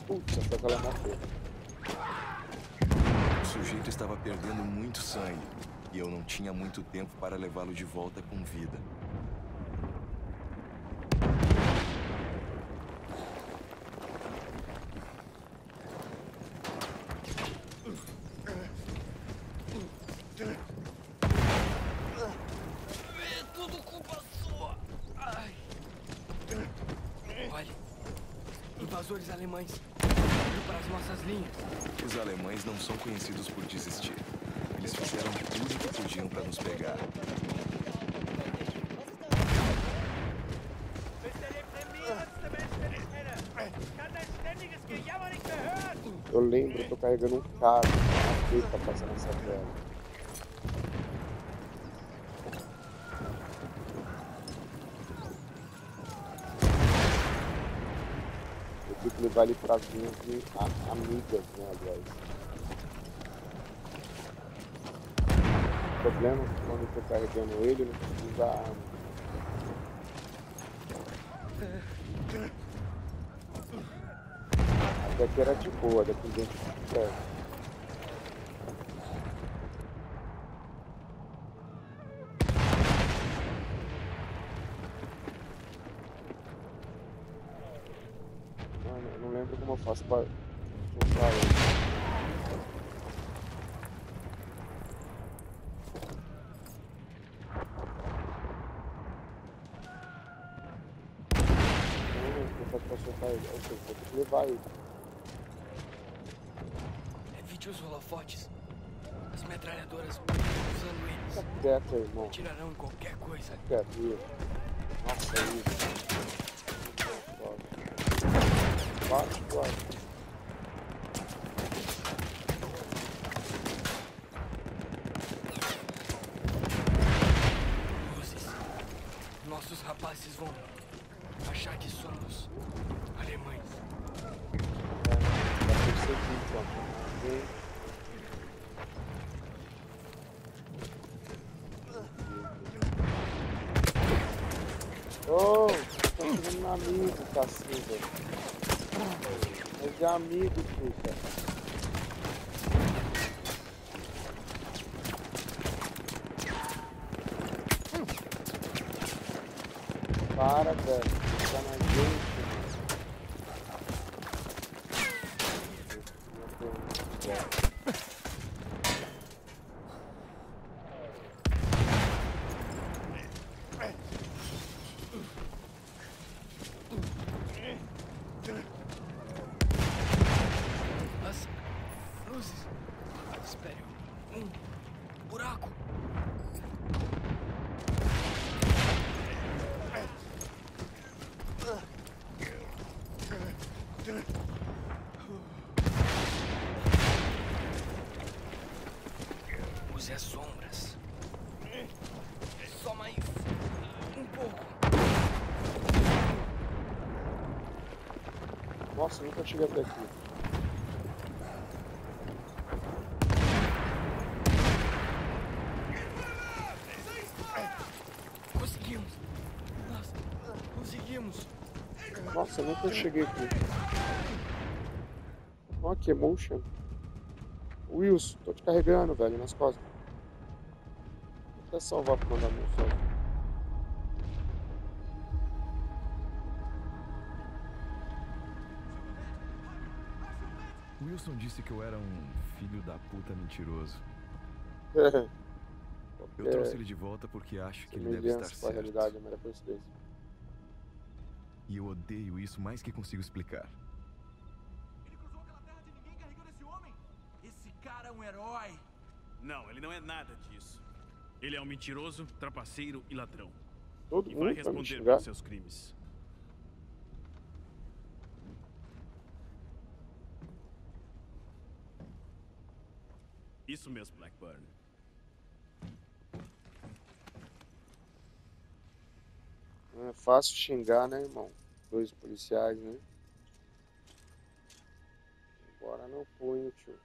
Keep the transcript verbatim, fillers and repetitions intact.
Putz, até que ela matou. O sujeito estava perdendo muito sangue e eu não tinha muito tempo para levá-lo de volta com vida. É tudo culpa sua. Ai. Olha, invasores alemães indo para as nossas linhas. Os alemães não são conhecidos por desistir. Eles fizeram tudo o que podiam para nos pegar. Eu lembro, eu tô carregando um carro, uma fita passando essa tela. Eu tenho que levar ele para as minhas a- amigas, né, aliás. O problema é que quando eu tô carregando ele, eu não preciso usar arma. Daqui era de boa, daqui dentro de perto. Mano, eu não lembro como eu faço pra soltar ele. Eu não lembro como eu faço pra soltar ele. Ou seja, vou ter que levar ele. Evite os holofotes. As metralhadoras usando eles. Fica quieto aí, irmão. Atirarão em qualquer coisa. Fica quieto, Will. Nossa, isso. Bate, bate. Luzes. Nossos rapazes vão achar que somos alemães. É, vai perceber, então. Vem. Oh, tá tirando um amigo, cacilda. Mas é amigo, puta. Para, velho. Tá na gente. As luzes. Espere. Um buraco. Use as sombras. Só mais um pouco. Nossa, eu nunca cheguei até aqui. Conseguimos. Nós conseguimos. Nossa, eu nunca cheguei aqui. Ó, que emotion. Wilson, tô te carregando, velho, nas costas. Vou até salvar pra mandar mensagem. Wilson disse que eu era um filho da puta mentiroso. Eu trouxe ele de volta porque acho que ele deve estar Semelhança com a certo. realidade, é a mera coincidência. E eu odeio isso mais que consigo explicar. Ele cruzou aquela terra de ninguém carregando esse homem. Esse cara é um herói. Não, ele não é nada disso. Ele é um mentiroso, trapaceiro e ladrão. Todo E vai mundo vai me responder xingar. pelos seus crimes. Isso mesmo, Blackburn. Não é fácil xingar, né, irmão? Dois policiais, né? Bora no punho, tio.